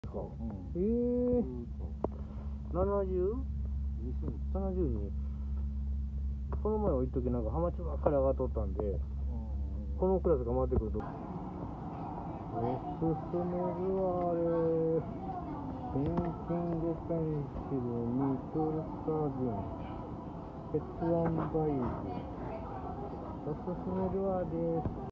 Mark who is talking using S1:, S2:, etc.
S1: 70？ 72？この前は一時なんかハマチばっかり上がっとったんで、このクラスが回ってくるとおすすめるわ。あれペンキングペンシルニトルサージン鉄腕バイブおすすめルアーです。